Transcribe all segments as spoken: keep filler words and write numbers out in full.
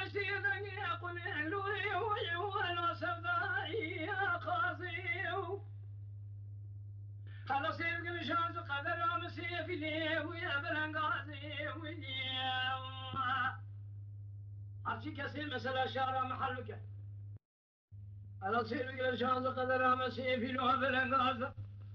سيدك يقول لوي ولا سوداي يا قاضي هذا سيدك مشان قدر مسيف لي ويا بلنقاضي ويا أرجي كسير مثلا شارع محلك هذا سيدك مشان قدر مسيف لي ويا بلنقاضي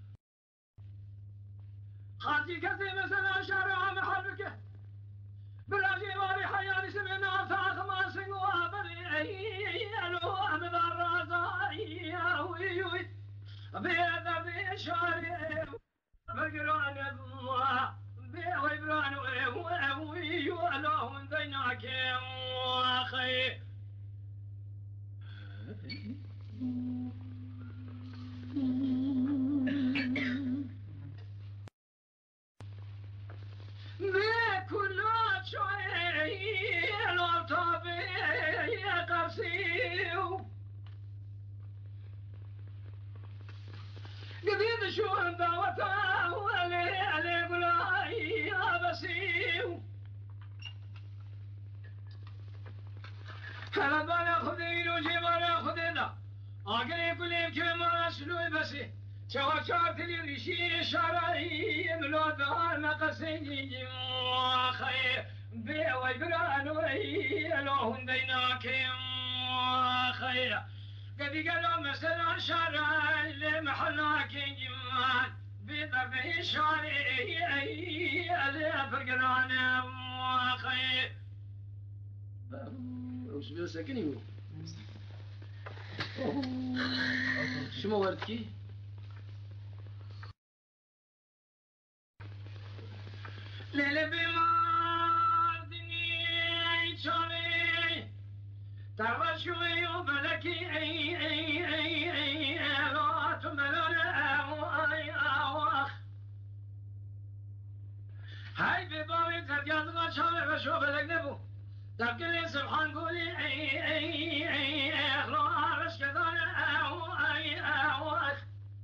خاطي كسير مثلا شارع محلك بلا جواري حياني سمعنا فاخ ما سنوا بلي الو احمد الرازاي وي وي بيذا بشاري بقران الله بي ويبران وي وي الو من ديناك واخي بكل شيء الطبي قصيو قديد شو دعوته ولي علي قلاي بسيو هلا بلا خذين وجبلا خذينا اقري كل كلمه شلوي بسي شوا شارتني ريشي شراي ملودا نقسني خير بي ويبران وي لهم ديناك خير قد قالوا مثلا شراي لمحلاك جمال بطبع شاري اللي فرقران خير وش بيسكني شو وردكي ليلة بماردني شامي ترى شوي وبلكي اي اي اي اي لا تملون او اي اواخ هاي بباوي ترجع شامي بشوف لك نبو تبكي سبحان قولي اي اي اي لا عرش كذا او اي اواخ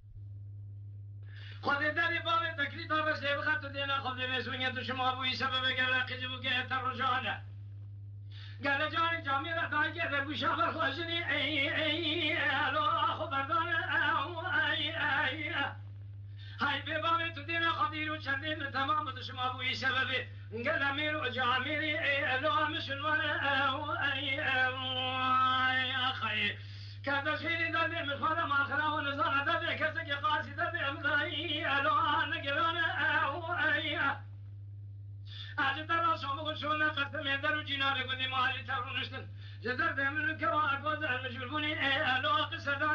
خذ داري بابي تكريت بس يبغى تدينا خذ مسوية شما أبوي سبب قال قجبو كه ترجعنا قال جاني جاميرة داي كده بشافر خشني أي أي لو أخو بردان أو أي أي هاي ببابي تدينا خذير وشردين تمام شما أبوي سبب قال أمير جاميري أي لو مش الورا أو أي أي أخي كذا شيء دبي من خلا ما خلا ونزار دبي كذا قاسي دبي ملاي ألو أنا قرانا أو أي أجدر راسهم شونا قسم يدرو جنار قدي مالي ترونشتن جدر دم الكرار قدر مجبوني ألو قصدا